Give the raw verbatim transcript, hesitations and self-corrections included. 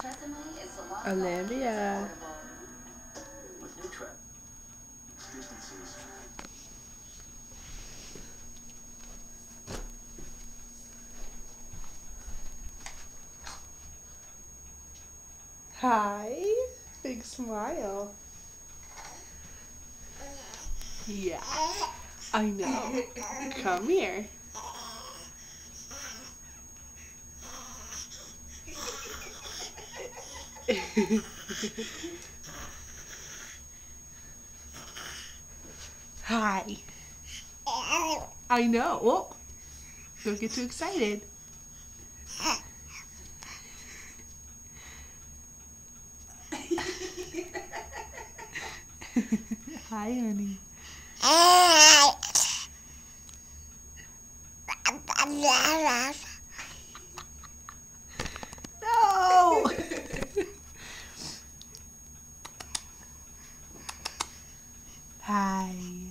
Olivia. Hi. Big smile. Yeah, I know. Come here. Hi. I know. Oh, don't get too excited. Hi, honey. No. Hi.